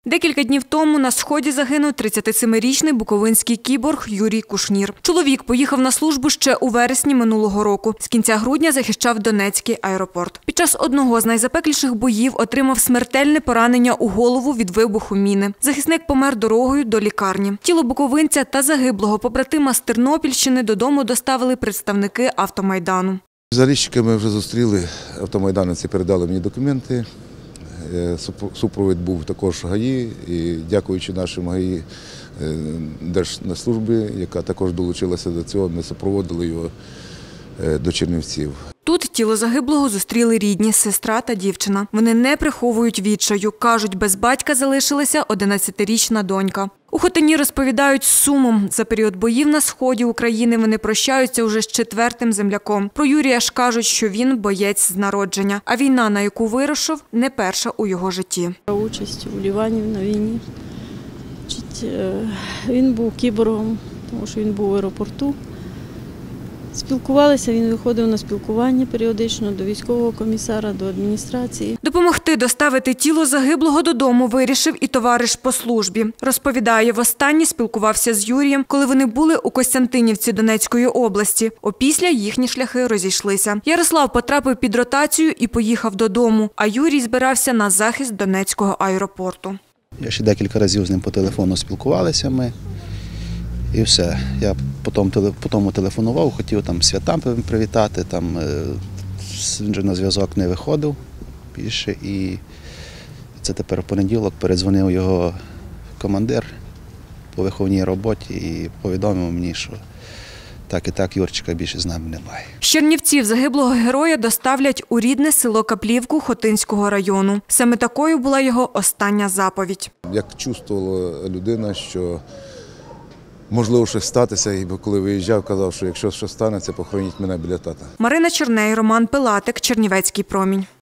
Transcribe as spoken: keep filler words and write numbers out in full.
Декілька днів тому на Сході загинув тридцятисемирічний буковинський кіборг Юрій Кушнір. Чоловік поїхав на службу ще у вересні минулого року. З кінця грудня захищав Донецький аеропорт. Під час одного з найзапекліших боїв отримав смертельне поранення у голову від вибуху міни. Захисник помер дорогою до лікарні. Тіло буковинця та загиблого побратима з Тернопільщини додому доставили представники Автомайдану. Зарізчиками вже зустріли, автомайданівці передали мені документи. Супровід був також ГАІ, і дякуючи нашим ГАІ Держслужбі, яка також долучилася до цього, ми супроводили його до Чернівців. Тут тіло загиблого зустріли рідні, сестра та дівчина. Вони не приховують відчаю. Кажуть, без батька залишилася одинадцятирічна донька. У Хотині розповідають з сумом. За період боїв на сході України вони прощаються уже з четвертим земляком. Про Юрія ж кажуть, що він боєць з народження. А війна, на яку вирушив, не перша у його житті. Участь у Лівані на війні. Він був кіборгом, тому що він був в аеропорту. Спілкувалися, він виходив на спілкування періодично до військового комісара, до адміністрації. Допомогти доставити тіло загиблого додому вирішив і товариш по службі. Розповідає, востаннє спілкувався з Юрієм, коли вони були у Костянтинівці Донецької області. Опісля їхні шляхи розійшлися. Ярослав потрапив під ротацію і поїхав додому, а Юрій збирався на захист Донецького аеропорту. Я ще декілька разів з ним по телефону спілкувалися ми. І все. Я потім, потім телефонував, хотів там святам привітати, там, він же на зв'язок не виходив більше. І це тепер в понеділок передзвонив його командир по виховній роботі і повідомив мені, що так і так Юрчика більше з нами немає. З Чернівців загиблого героя доставлять у рідне село Каплівку Хотинського району. Саме такою була його остання заповідь. Як чувствувала людина, що можливо щось статися, і коли виїжджав, казав, що якщо щось станеться, похороніть мене біля тата. Марина Черней, Роман Пилатик, Чернівецький промінь.